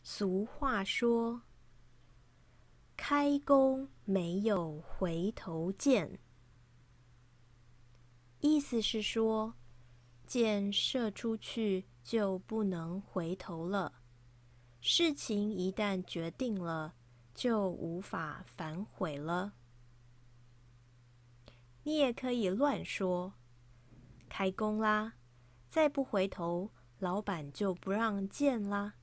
俗话说：开弓没有回头箭。意思是说，箭射出去就不能回头了，事情一旦决定了，就无法反悔了。你也可以乱说，开弓啦，再不回头，老板就不让箭啦。